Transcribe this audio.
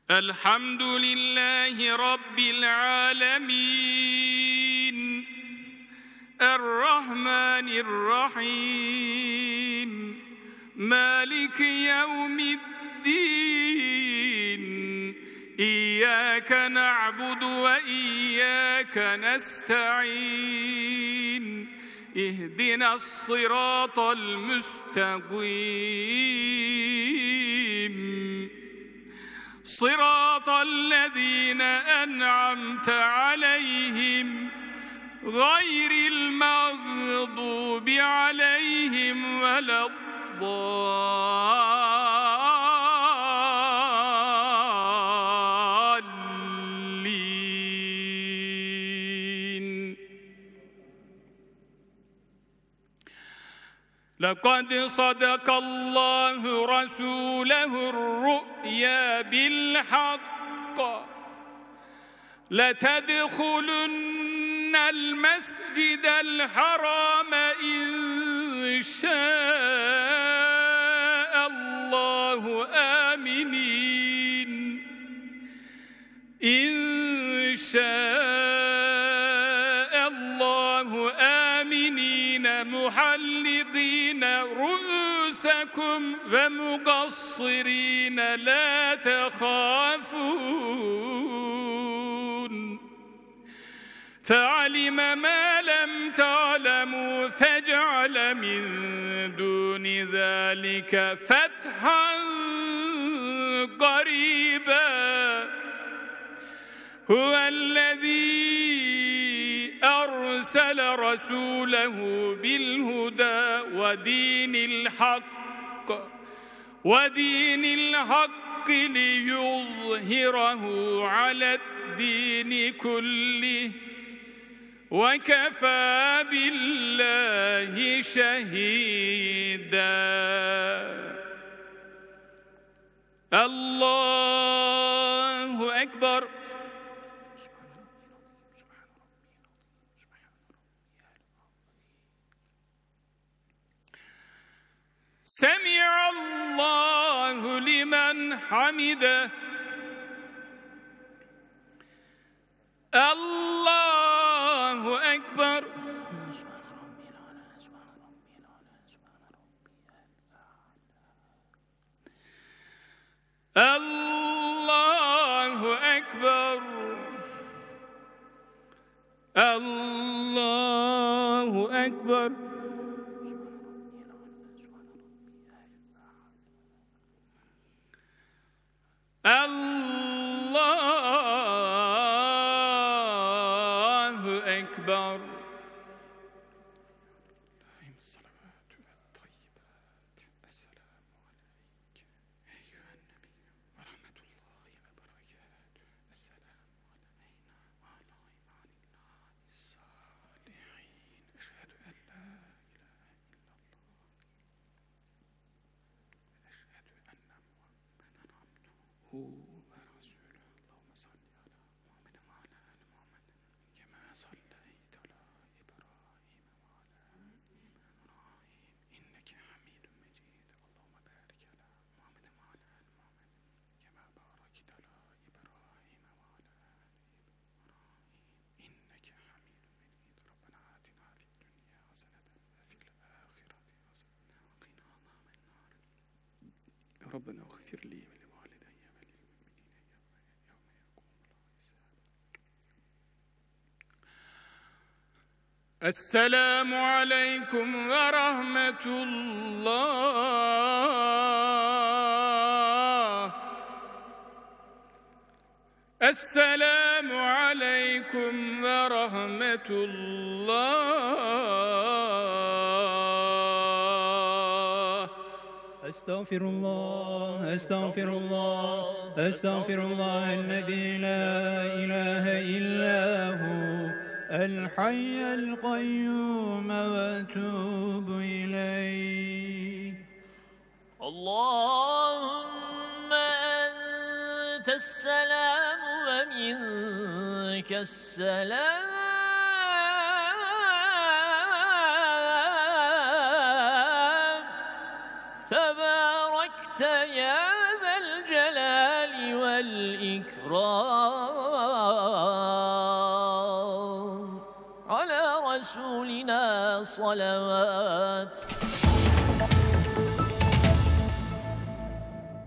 الحمد لله رب العالمين الرحمن الرحيم مالك يوم الدين إياك نعبد وإياك نستعين اهدنا الصراط المستقيم صراط الذين أنعمت عليهم غير المغضوب عليهم ولا الضالين. لقد صدق الله رسوله الرؤيا بالحق لتدخلن المسجد الحرام إن شاء الله آمنين إن شاء الله آمنين محلقين رؤوسكم ومقصرين لا تخافون فعلم ما لم تعلموا فجعل من دون ذلك فتحا قريبا هو الذي أرسل رسوله بالهدى ودين الحق ليظهره على الدين كله وكفى بالله شهيدا. الله أكبر. سمع الله لمن حمده. الله أكبر. الله أكبر. الله أكبر. الله أكبر. الصلوات والطيبات. السلام عليك أيها النبي ورحمة الله وبركاته. السلام علينا وعلى عباد الله الصالحين. أشهد أن لا إله إلا الله وأشهد أن محمدا عبده ورسوله. اللهم صل على محمد وعلى آل محمد كما صليت على إبراهيم وعلى آل إبراهيم إنك حميد مجيد. اللهم بارك على محمد وعلى آل محمد كما باركت على إبراهيم وعلى آل إبراهيم إنك حميد مجيد. ربنا آتنا في الدنيا حسنة وفي الآخرة حسنة وقنا عذاب النار. ربنا اغفر لي ولوالدي وللمؤمنين يوم يقوم الحساب. السلام عليكم ورحمة الله. السلام عليكم ورحمة الله. أستغفر الله أستغفر الله أستغفر الله الذي لا إله إلا هو الحي القيوم وأتوب إليه. اللهم أنت السلام ومنك السلام تباركت يا ذا الجلال والإكرام. والإكرام على رسولنا صلوات